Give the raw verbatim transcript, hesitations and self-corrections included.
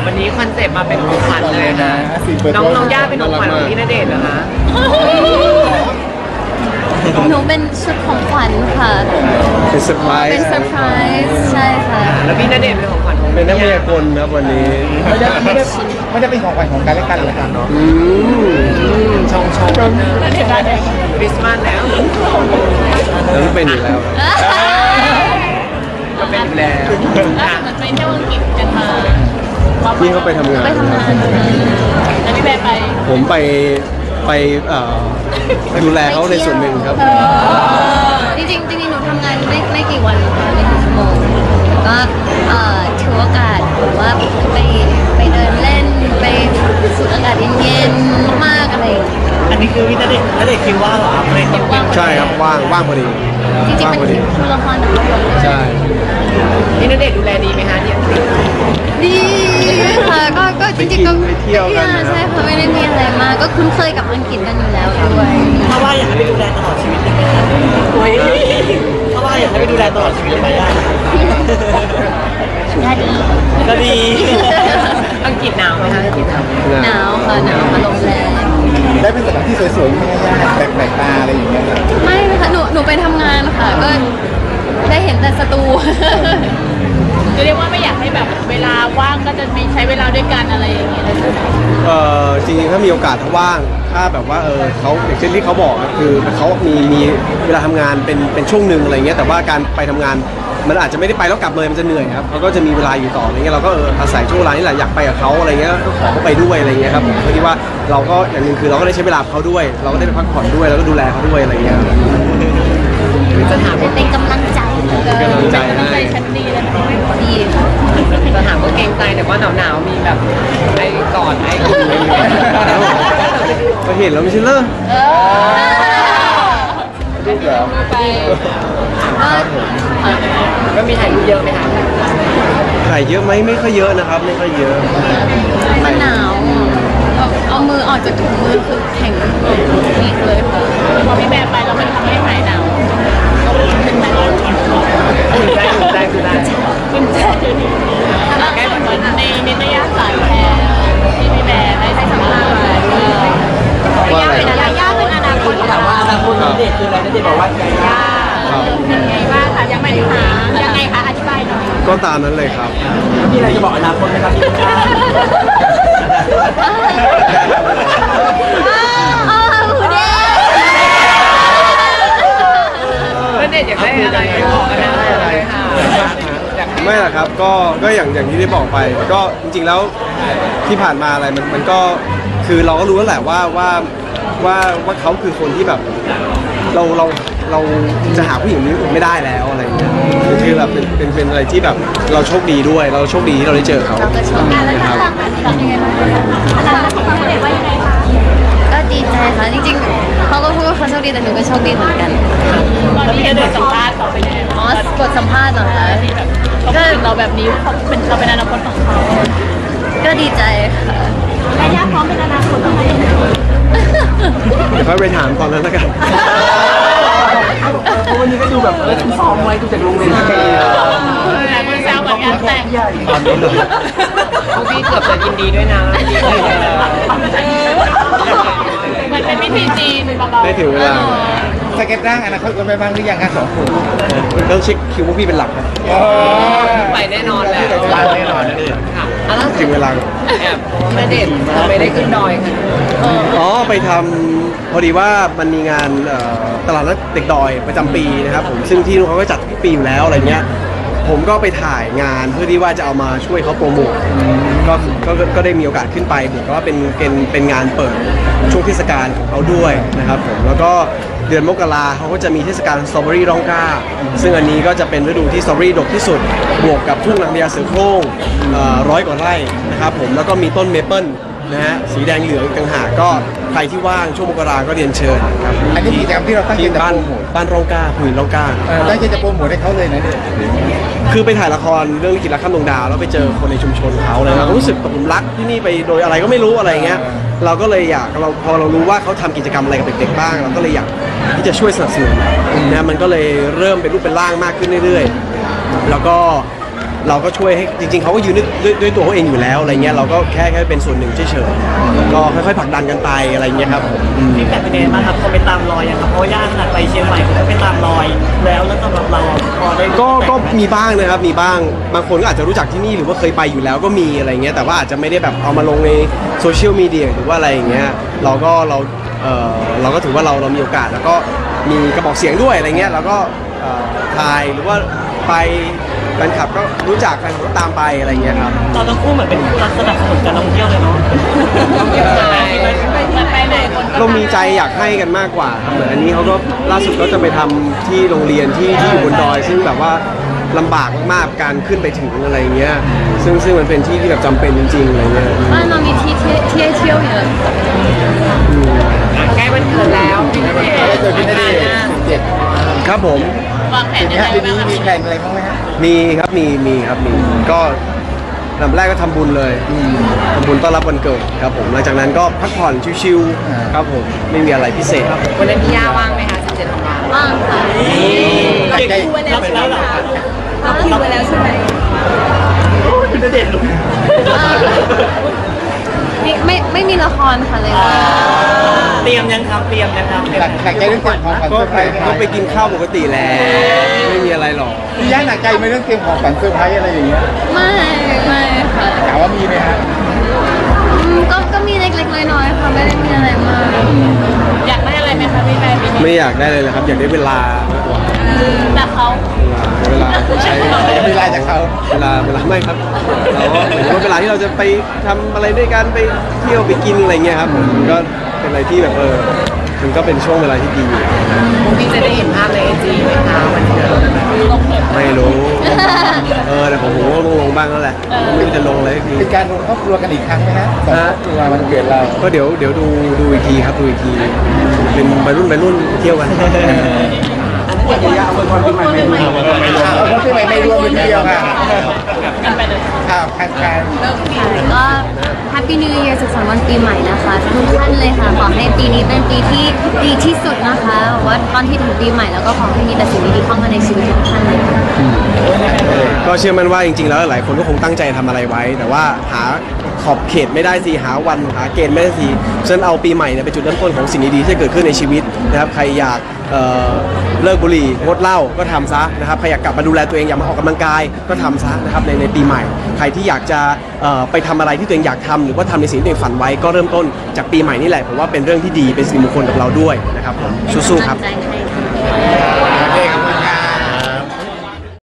วันนี้คอนเซ็ปต์มาเป็นของขวัญเลยนะน้องน้องย่าเป็นของขวัญของพี่ณเดชน์เหรอคะหนูเป็นชุดของขวัญค่ะเป็นเซอร์ไพรส์เป็นเซอร์ไพรส์ใช่ค่ะแล้วพี่ณเดชน์เป็นของขวัญของเป็นนักพยากรณ์ครับวันนี้ไม่ได้ไม่ได้ไม่ได้เป็นของขวัญของกันและกันเลยครับเนาะอืมชงชงคริสต์มาสแล้วแล้วก็เป็นอยู่แล้วก็เป็นอยู่แล้วมันไปเที่ยวอังกฤษกันมาพี่เขาไปทำงานไปทำงานแล้วพี่แบร์ไปผมไปไปดูแลเขาในส่วนหนึ่งครับจริงจริงจริงหนูทำงานไม่ไม่กี่วันค่ะไม่กี่ชั่วโมงก็ถือโอกาสหรือว่าไปไปเดินเล่นไปสูดอากาศเย็นๆมากอะไรอันนี้คือพี่ณเดชน์ณเดชน์คิดว่าเหรอไม่คิดว่าใช่ครับว่างว่างพอดีจริงๆเป็นคิวละครแต่ละคนใช่พี่ณเดชน์ดูแลดีไหมคะที่อังกฤษดีค่ะก็ก็จริงๆก็ไปเที่ยวกันใช่ค่ะไม่ได้มีอะไรมากก็คุ้นเคยกับอังกฤษกันอยู่แล้วด้วยเพราะว่าอยากให้ไปดูแลตลอดชีวิตเลยไหมคะเพราะว่าอยากให้ไปดูแลตลอดชีวิตเลยไหมอ่ะก็ดีก็ดีอังกฤษหนาวไหมคะอังกฤษหนาวหนาวค่ะหนาวค่ะลมแรงได้เป็นสถานที่สวยๆง่ายๆแปลกๆตาอะไรอย่างเงี้ยไม่ค่ะหนูหนูไปทำงานค่ะก็ได้เห็นแต่สตูจะเรียกว่าไม่อยากให้แบบเวลาว่างก็จะมีใช้เวลาด้วยกันอะไรอย่างเงี้ยเออจริงๆถ้ามีโอกาสถ้าว่างถ้าแบบว่าเออเขาอย่างเช่นที่เขาบอกคือเขามีมีเวลาทำงานเป็นเป็นช่วงหนึ่งอะไรเงี้ยแต่ว่าการไปทำงานมันอาจจะไม่ได้ไปแล้วกลับเลยมันจะเหนื่อยครับเขาก็จะมีเวลาอยู่ต่ออะไรเงี้ยเราก็เอออาศัยช่วงเวลานี้แหละอยากไปกับเขาอะไรเงี้ยก็ขอเขาไปด้วยอะไรเงี้ยครับผมเพื่อที่ว่าเราก็อย่างหนึ่งคือเราก็ได้ใช้เวลาเขาด้วยเราก็ได้ไปพักผ่อนด้วยแล้วก็ดูแลเขาด้วยอะไรเงี้ยจะถามเป็นกำลังใจกำลังใจได้ชั้นดีเลยดีจะถามว่าเกรงใจแต่ว่าหนาวๆมีแบบไอ้กอดไอ้กุ่มก็เห็นแล้วไม่ใช่เหรอรูปแล้วไปก็มีถ่ายรูปเยอะไหมคะถ่ายเยอะไหมไม่ค่อยเยอะนะครับไม่ค่อยเยอะมันหนาวเอามือออกจากถุงมือคือแข็งนี่เลยค่ะพอพี่แบร์ไปแล้วมันทำให้หายหนาวเป็นแบบตื่นใจตื่นใจตื่นใจตื่นใจแล้วก็เหมือนในนิตยสารแพรที่พี่แบร์ได้ให้สัมภาษณ์ไว้ว่าย่าเป็นอะไรย่าเป็นอนาคตแต่ว่าอนาคตเด็กคืออะไรเด็กบอกว่าย่าเป็นไงบ้างคะยังไม่ได้หายังไงคะอธิบายหน่อยก็ตามนั้นเลยครับพี่อะไรจะบอกอนาคตไหมครับพี่ย่าเด็กอยากได้อะไรบอกกันนะอะไรค่ะไม่หรอกครับก็ก็อย่างอย่างที่ได้บอกไปก็จริงๆแล้วที่ผ่านมาอะไรมันมันก็คือเราก็รู้แล้วแหละว่าว่าว่าว่าเขาคือคนที่แบบเราเราเราจะหาผู้หญิงนี้ไม่ได้แล้วอะไรอย่างเงี้ยคือแบบเป็นเป็นเป็นอะไรที่แบบเราโชคดีด้วยเราโชคดีที่เราได้เจอเขานะครับก็ดีใจค่ะจริงๆเขาก็พูดว่าเขาโชคดีแต่หนูก็โชคดีเหมือนกันตอนนี้จะได้สัมภาษณ์เขาเป็นยังไงอ๋อกดสัมภาษณ์เหรอคะที่แบบเขาเป็นเราแบบนี้เขาเป็นเราเป็นอนาคตของเขาก็ดีใจค่ะและย่าพร้อมเป็นอนาคตของเขาเดี๋ยวค่อยไปถามตอนนั้นแล้วกันวันนี้ก็ดูแบบเออซ้อมไว้ดูจากโรงเรียนที่ดีแต่มันแซวเหมือนกันแต่ตอนนี้เลยพวกพี่เกือบจะยินดีด้วยนะมันเป็นวิธีจีนเบาๆได้ถึงเวลาสเก็ตร่างอนาคตกันไปบ้างหรือยังคะสองคนต้องเช็คคิวพวกพี่เป็นหลักครับไปแน่นอนแหละไปแน่นอนค่ะถึงเวลาแอบณเดชน์ไม่ได้ขึ้นดอยค่ะอ๋อไปทำพอดีว่ามันมีงานตลาดนัดเด็กดอยประจำปีนะครับผมซึ่งที่นู้นเขาก็จัดทุกปีอยู่แล้วอะไรเงี้ยผมก็ไปถ่ายงานเพื่อที่ว่าจะเอามาช่วยเขาโปรโมทก็ก็ก็ได้มีโอกาสขึ้นไปผมก็ว่าเป็นเป็นเป็นงานเปิดช่วงเทศกาลของเขาด้วยนะครับผมแล้วก็เดือนมกราเขาก็จะมีเทศกาลสตรอเบอรี่ร้องกาซึ่งอันนี้ก็จะเป็นฤดูที่สตรอเบอรี่ดกที่สุดบวกกับทุ่งนางพญาเสือโคร่งร้อยกว่าไร่นะครับผมแล้วก็มีต้นเมเปิลนะฮะสีแดงเหลืองอีกต่างหากก็ใครที่ว่างช่วงมกราก็เรียนเชิญครับอันนี้กิจกรรมที่เราตั้งใจจะโปรโมทบ้านร้องกาผืนร้องกาตั้งใจจะโปรโมทให้เขาเลยนะเนี่ยคือไปถ่ายละครเรื่องลิขิตรักข้ามดวงดาวแล้วไปเจอคนในชุมชนเขาเลยเราก็รู้สึกตกหลุมรักที่นี่ไปโดยอะไรก็ไม่รู้อะไรเงี้ยเราก็เลยอยากเราพอเรารู้ว่าเขาทำกิจกรรมอะไรกับเด็กๆบ้างเราก็เลยอยากที่จะช่วยสนับสนุนนะมันก็เลยเริ่มเป็นรูปเป็นร่างมากขึ้นเรื่อยๆแล้วก็เราก็ช่วยให้จริงๆเขาก็ยืนด้วยด้วยด้วยตัวเขาเองอยู่แล้วอะไรเงี้ยเราก็แค่แค่เป็นส่วนหนึ่งเฉยๆก็ค่อยๆผลักดันกันไปอะไรเงี้ยครับผมอืมฟีดแบ็กเป็นยังไงบ้างครับคนไปตามรอยอะครับเพราะว่าย่าขนาดไปเชียงใหม่เขาก็ไปตามรอยแล้วแล้วสำหรับเราอะพอได้ก็ก็มีบ้างนะครับมีบ้างบางคนก็อาจจะรู้จักที่นี่หรือว่าเคยไปอยู่แล้วก็มีอะไรเงี้ยแต่ว่าอาจจะไม่ได้แบบเอามาลงในโซเชียลมีเดียหรือว่าอะไรอย่างเงี้ยเราก็เราเออเราก็ถือว่าเราเรามีโอกาสแล้วก็มีกระบอกเสียงด้วยอะไรเงี้ยเราก็เอ่อถ่ายหรือว่าไปแฟนคลับก็รู้จักกันก็ตามไปอะไรเงี้ยครับเราทั้งคู่เหมือนเป็นคู่รักสนับสนุนการท่องเที่ยวเลยเนาะมันไปไหนคนก็เรามีใจอยากให้กันมากกว่าครับเหมือนอันนี้เขาก็ล่าสุดก็จะไปทำที่โรงเรียนที่ที่อยู่บนดอย ซึ่งแบบว่าลำบากมากๆการขึ้นไปถึงอะไรเงี้ยซึ่งซึ่งมันเป็นที่ที่แบบจำเป็นจริงๆอะไรเงี้ยบ้านเรามีที่เที่ยวเที่ยวเที่ยวเยอะใกล้วันเกิดแล้วพี่ณเดชน์ได้เจอพี่ณเดชน์สิบเจ็ดครับผมวางแผนปียังนี้ไงปีนี้บ้างมีแพลนอะไรบ้างไหมฮะมีครับมีมีครับมีก็ลำแรกก็ทำบุญเลยทำบุญต้อนรับวันเกิดครับผมหลังจากนั้นก็พักผ่อนชิวๆครับผมไม่มีอะไรพิเศษครับวันนั้นพี่ย่าว่างไหมคะสิบเจ็ดธันวาคมบ้างค่ะเราคิวไว้แล้วใช่ไหมคะเราคิวไปแล้วใช่ไหมคุณณเดชน์รู้ไม่ไม่ไม่มีละครค่ะเลยว่าเตรียมยังครับเตรียมยังครับหลักหลักใจเรื่องเตรียมของขวัญก็เซอร์ไพรส์ก็ไปกินข้าวปกติแหละไม่มีอะไรหรอกพี่ย่าหนักใจไหมเรื่องเตรียมของขวัญเซอร์ไพรส์อะไรอย่างเงี้ยไม่ไม่ค่ะถามว่ามีไหมฮะอืมก็ก็มีเล็กๆน้อยๆค่ะไม่ได้มีอะไรมากอยากได้อะไรไหมคะพี่แบร์ปีนี้ไม่อยากได้เลยนะครับ อยากได้เวลามากกว่าแต่เขาเวลาเวลาใช้เวลาจากเขาเวลาเวลาไม่ครับเราก็เหมือนว่าเวลาที่เราจะไปทำอะไรด้วยกันไปเที่ยวไปกินอะไรเงี้ยครับผมมันก็เป็นอะไรที่แบบเออมันก็เป็นช่วงเวลาที่ดีพรุ่งนี้จะได้เห็นภาพในไอจีไหมคะวันเกิดลงเปิดไม่รู้ เออแต่ผมผมก็ลงๆบ้างแล้วแหละไม่รู้จะลงอะไรสักทีเป็นการรวมครอบครัวกันอีกครั้งไหมฮะสองครอบครัวมันเกิดเราก็เดี๋ยวเดี๋ยวดูดูอีกทีครับดูอีกทีเป็นวัยรุ่นวัยรุ่นเที่ยวกันเอาคนที่ใหม่ไม่รวมเป็นทีเดียวค่ะกันไปเลยข่าวแข่งกันค่ะก็ Happy New Year สุขสันต์วันปีใหม่นะคะทุกท่านเลยค่ะขอให้ปีนี้เป็นปีที่ดีที่สุดนะคะว่าตอนที่ถึงปีใหม่แล้วก็ขอให้มีแต่สิ่งดีๆเข้ามาในชีวิตทุกท่านเลยค่ะก็เชื่อมั่นว่าจริงๆแล้วหลายคนก็คงตั้งใจทำอะไรไว้ แต่ว่าหาขอบเขตไม่ได้สิหาวันหาเกณฑ์ไม่ได้สิฉะนั้นเอาปีใหม่เนี่ยเป็นจุดเริ่มต้นของสิ่งดีๆที่จะเกิดขึ้นในชีวิตนะครับใครอยากเอ่อเลิกบุหรี่งดเหล้าก็ทำซะนะครับใครอยากกลับมาดูแลตัวเองอยากมาออกกำลังกายก็ทำซะนะครับในในปีใหม่ ใครที่อยากจะเอ่อไปทำอะไรที่ตัวเองอยากทำหรือว่าทำในสิ่งที่ตัวเองฝันไว้ก็เริ่มต้นจากปีใหม่นี่แหละผมว่าเป็นเรื่องที่ดีเป็นสิ่งมงคลกับเราด้วยนะครับสู้ๆครับตั้งใจให้ค่ะ